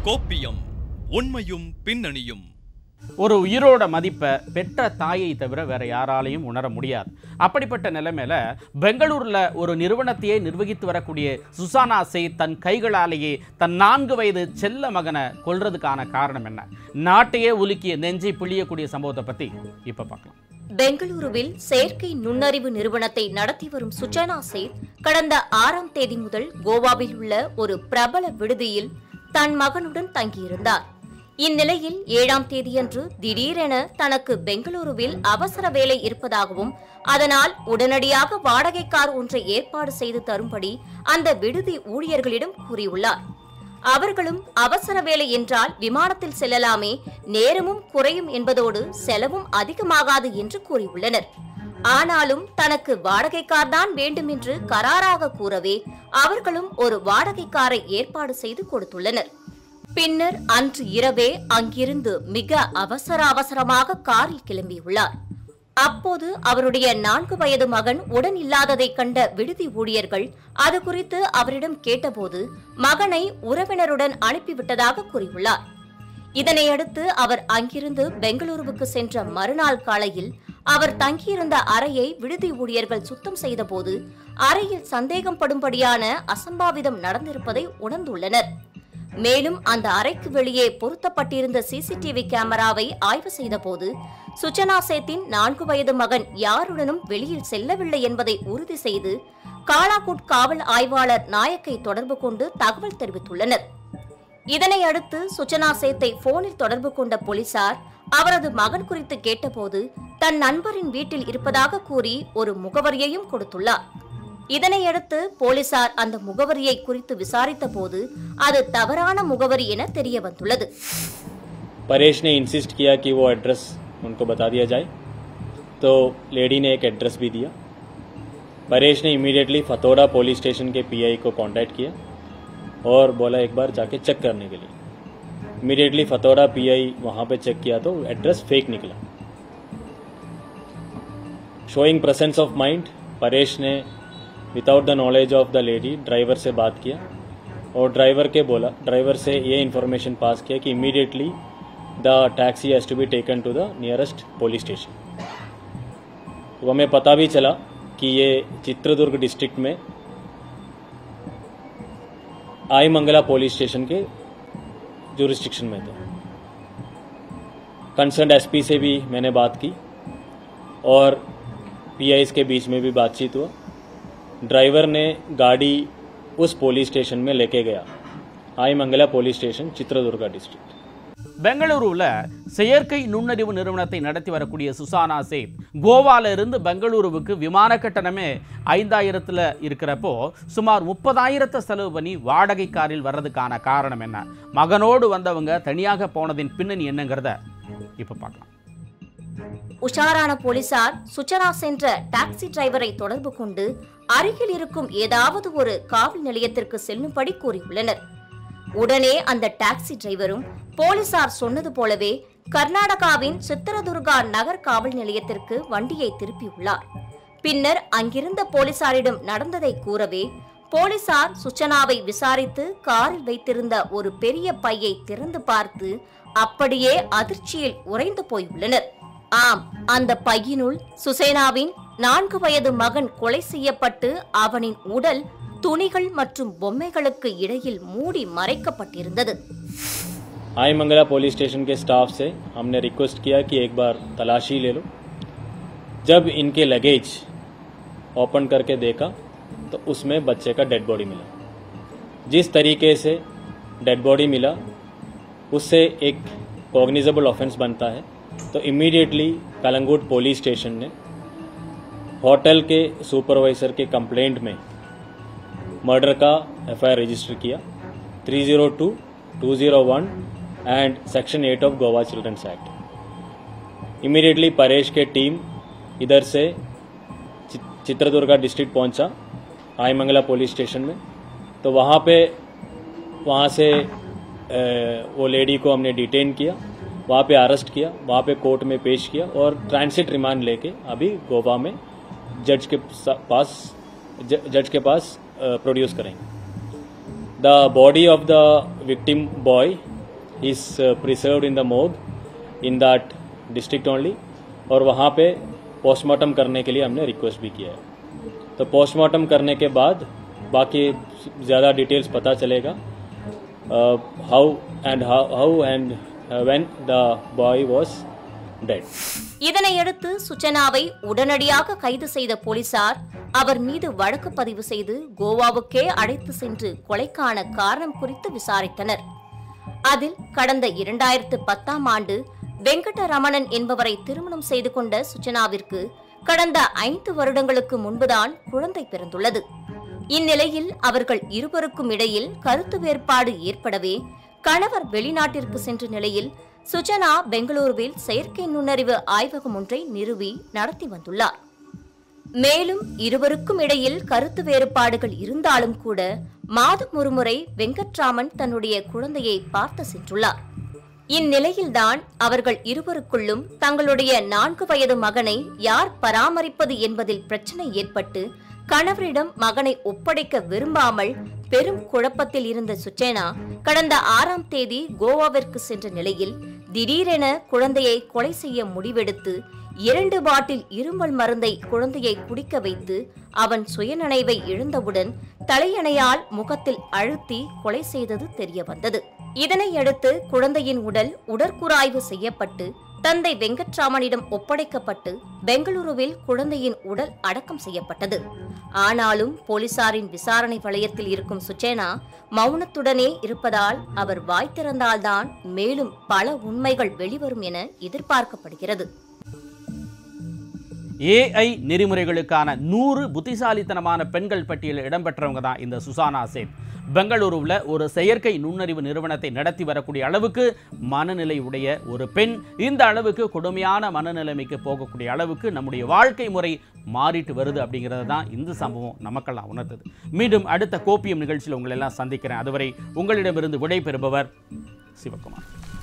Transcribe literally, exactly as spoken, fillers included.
கோப்பியம் உண்மையும் பின்னணியும். ஒரு உயிரோட மதிப்பை பெற்ற தாயை தவிர வேற யாராலையும் உணர முடியாது. அப்படிப்பட்ட நிலைமையில பெங்களூர்ல ஒரு நிறுவனத்தையே நிர்வகித்து வரக்கூடிய சுசானா சேத் தன் கைகளாலேயே தன் நான்கு வயது செல்ல மகனை கொல்றதுக்கான காரணம் என்ன? நாட்டையே உலுக்கிய நெஞ்சை பிழியக்கூடிய சம்பவத்தை பத்தி இப்ப பார்க்கலாம். பெங்களூருவில் செயற்கை நுண்ணறிவு நிறுவனத்தை நடத்தி வரும் சுசானா சேத் கடந்த ஆறாம் தேதி முதல் கோவாவில் உள்ள ஒரு பிரபல விடுதியில் தன் மகனுடன் தங்கியிருந்தார். இந்நிலையில் ஏழாம் தேதியன்று திடீரென தனக்கு பெங்களூருவில் அவசர வேலை இருப்பதாகவும் அதனால் உடனடியாக வாடகை கார் ஒன்றை ஏற்பாடு செய்து தரும்படி அந்த விடுதி ஊழியர்களிடம் கூறியுள்ளார். அவர்களும் அவசர வேலை என்றால் விமானத்தில் செல்லலாமே, நேரமும் குறையும் என்பதோடு செலவும் அதிகமாகாது என்று கூறியுள்ளனர். ஆனாலும் தனக்கு வாடகை கார் தான் வேண்டும் என்று கராராக கூறவே அவர்களும் ஒரு வாடகை காரை ஏற்பாடு செய்து கொடுத்துள்ளனர். பின்னர் அன்று இரவே அங்கிருந்து மிக அவசர அவசரமாக காரில் கிளம்பியுள்ளார். அப்போது அவருடைய நான்கு வயது மகன் உடன் இல்லாததை கண்ட விடுதி ஊழியர்கள் அது குறித்து அவரிடம் கேட்டபோது மகனை உறவினருடன் அனுப்பிவிட்டதாக கூறியுள்ளார். இதனையடுத்து அவர் அங்கிருந்து பெங்களூருவுக்கு சென்ற மறுநாள் காலையில் அவர் தங்கியிருந்த அறையை விடுதி ஊழியர்கள் சுத்தம் செய்தபோது அறையில் சந்தேகம் படும்படியான அசம்பாவிதம் நடந்திருப்பதை உணர்ந்துள்ளனர். மேலும் அந்த அறைக்கு வெளியே பொருத்தப்பட்டிருந்த சிசிடிவி கேமராவை ஆய்வு செய்தபோது சுசானா சேத்தின் நான்கு வயது மகன் யாருடனும் வெளியில் செல்லவில்லை என்பதை உறுதி செய்து காலாகுட் காவல் ஆய்வாளர் நாயக்கை தொடர்பு கொண்டு தகவல் தெரிவித்துள்ளனர். இதனையடுத்து சுசானா சேத்தை போனில் தொடர்பு கொண்ட போலீசார் அவரது மகன் குறித்து கேட்டபோது தன் நண்பரின் வீட்டில் இருப்பதாக கூறி ஒரு முகவரியையும் கொடுத்துள்ளார். இதனையடுத்து போலீசார் அந்த முகவரியை குறித்து விசாரித்த போது அது தவறான முகவரி என தெரிய வந்துள்ளது. परेश ने इंसिस्ट किया कि वो एड्रेस उनको बता दिया जाए, तो लेडी ने एक एड्रेस भी दिया. परेश ने इमीडिएटली फतोड़ा पुलिस स्टेशन के पीआई को कांटेक्ट किया और बोला एक बार जाके चेक करने के लिए. इमीडिएटली फतोड़ा पीआई वहां पे चेक किया तो एड्रेस फेक निकला. Showing presence of mind, Paresh ने without the knowledge of the lady driver से बात किया और ड्राइवर के बोला ड्राइवर से ये इन्फॉर्मेशन पास किया कि immediately the taxi has to be taken to the nearest police station. तो हमें पता भी चला कि ये चित्रदुर्ग डिस्ट्रिक्ट में आई मंगला पुलिस स्टेशन के जुरिस्डिक्शन में थे. कंसर्न एसपी से भी मैंने बात की और पीआईस के बीच में भी बातचीत हुआ. ड्राइवर ने गाड़ी उस पुलिस स्टेशन में लेके गया, आई Mangla police station, Chitradurga district. பெங்களூருல செயற்கை நுண்ணறிவு நிறுவனத்தை நடத்தி வரக்கூடிய சுசானா சேத் கோவால இருந்து பெங்களூருவுக்கு விமான கட்டணமே ஐந்தாயிரத்துல இருக்கிறப்போ சுமார் முப்பதாயிரத்தை செலவு பண்ணி வாடகை காரில் வர்றதுக்கான காரணம் என்ன? மகனோடு வந்தவங்க தனியாக போனதின் பின்னணி என்னங்கிறத இப்ப பார்க்கலாம். உஷாரான போலீசார் சுசானா சென்ற டாக்ஸி டிரைவரை தொடர்பு கொண்டு அருகில் இருக்கும் ஏதாவது ஒரு காவல் நிலையத்திற்கு செல்லும்படி கூறியுள்ளனர். உடனே அந்த டாக்ஸி டிரைவரும் போலீசார் சொன்னது போலவே கர்நாடகாவின் சித்திரதுர்கா நகர் காவல் நிலையத்திற்கு வண்டியை திருப்பியுள்ளார். பின்னர் அங்கிருந்த போலீசாரிடம் நடந்ததை கூறவே போலீசார் சுசானாவை விசாரித்து காரில் வைத்திருந்த ஒரு பெரிய பையை திறந்து பார்த்து அப்படியே அதிர்ச்சியில் உறைந்து போயுள்ளனர். ஆம், அந்த பையினுள் சுசேனாவின் நான்கு வயது மகன் கொலை செய்யப்பட்டு அவனின் உடல் துணிகள் மற்றும் பொம்மைகளுக்கு இடையில் மூடி மறைக்கப்பட்டிருந்தது. आई मंगला पुलिस स्टेशन के स्टाफ से हमने रिक्वेस्ट किया कि एक बार तलाशी ले लो. जब इनके लगेज ओपन करके देखा तो उसमें बच्चे का डेड बॉडी मिला. जिस तरीके से डेड बॉडी मिला उससे एक कॉग्निजेबल ऑफेंस बनता है. तो इमीडिएटली कलंगुट पुलिस स्टेशन ने होटल के सुपरवाइजर के कंप्लेंट में मर्डर का एफआईआर रजिस्टर किया. Three zero two two zero one and section eight of Goa children's act. Immediately Paresh के टीम इधर से चित्रदुर्गा डिस्ट्रिक्ट पहुंचा, आई मंगला पुलिस स्टेशन में. तो वहां पे वहां से वो लेडी को हमने डिटेन किया, वहाँ पे अरेस्ट किया, वहाँ पे कोर्ट में पेश किया और ट्रांसिट रिमांड लेके अभी गोवा में जज के पास जज के पास प्रोड्यूस करेंगे. The body of the victim boy is preserved in the morgue in that district only, और वहाँ पे पोस्टमार्टम करने के लिए हमने रिक्वेस्ट भी किया है। तो पोस्टमार्टम करने के बाद बाकी ज़्यादा डिटेल्स पता चलेगा how and how and when the boy was dead. இதனையடுத்து சுச்சனாவை உடனடியாக கைது செய்த போலீசார் அவர் மீது வழக்கு பதிவு செய்து கோவாவுக்கே அழைத்து சென்று கொலைக்கான காரணம் குறித்து விசாரித்தனர். அதில் கடந்த இரண்டாயிரத்து பத்தாம் ஆண்டு வெங்கடரமணன் என்பவரை திருமணம் செய்து கொண்ட சுச்சனாவிற்கு கடந்த ஐந்து வருடங்களுக்கு முன்புதான் குழந்தை பிறந்துள்ளது. இந்நிலையில் அவர்கள் இருவருக்கும் இடையில் கருத்து வேறுபாடு ஏற்படவே கணவர் வெளிநாட்டிற்கு சென்ற நிலையில் சுச்சனா பெங்களூருவில் செயற்கை நுண்ணறிவு ஆய்வகம் ஒன்றை நிறுவி நடத்தி வந்துள்ளார். மேலும் இருவருக்கும் இடையில் கருத்து வேறுபாடுகள் இருந்தாலும் கூட மாதம் ஒருமுறை வெங்கட்ராமன் தன்னுடைய குழந்தையை பார்த்து சென்றுள்ளார். இந்நிலையில்தான் அவர்கள் இருவருக்குள்ளும் தங்களுடைய நான்கு வயது மகனை யார் பராமரிப்பது என்பதில் பிரச்சனை ஏற்பட்டு கணவரிடம் மகனை ஒப்படைக்க விரும்பாமல் பெரும் குழப்பத்தில் இருந்த சுச்சேனா கடந்த ஆறாம் தேதி கோவாவிற்கு சென்ற நிலையில் திடீரென குழந்தையை கொலை செய்ய முடிவெடுத்து இரண்டு பாட்டில் இருமல் மருந்தை குழந்தையை குடிக்க வைத்து அவன் சுயநினைவை இழந்தவுடன் தலையணையால் முகத்தில் அழுத்தி கொலை செய்தது தெரிய வந்தது. இதனையடுத்து குழந்தையின் உடல் உடற்கூராய்வு செய்யப்பட்டு தந்தை வெங்கட்ராமனிடம் ஒப்படைக்கப்பட்டு பெங்களூருவில் குழந்தையின் உடல் அடக்கம் செய்யப்பட்டது. ஆனாலும் போலீசாரின் விசாரணை வளையத்தில் இருக்கும் சுச்சேனா மௌனத்துடனே இருப்பதால் அவர் வாய் திறந்தால்தான் மேலும் பல உண்மைகள் வெளிவரும் என எதிர்பார்க்கப்படுகிறது. ஏஐ நெறிமுறைகளுக்கான நூறு புத்திசாலித்தனமான பெண்கள் பட்டியலில் இடம்பெற்றவங்க தான் இந்த சுசானா சேத். பெங்களூருவில் ஒரு செயற்கை நுண்ணறிவு நிறுவனத்தை நடத்தி வரக்கூடிய அளவுக்கு மனநிலை உடைய ஒரு பெண், இந்த அளவுக்கு கொடுமையான மனநிலைமைக்கு போகக்கூடிய அளவுக்கு நம்முடைய வாழ்க்கை முறை மாறிட்டு வருது அப்படிங்கிறது தான் இந்த சம்பவம் நமக்கெல்லாம் உணர்த்தது. மீண்டும் அடுத்த கோப்பியம் நிகழ்ச்சியில் உங்களை எல்லாம் சந்திக்கிறேன். அதுவரை உங்களிடமிருந்து விடை பெறுபவர் சிவகுமார்.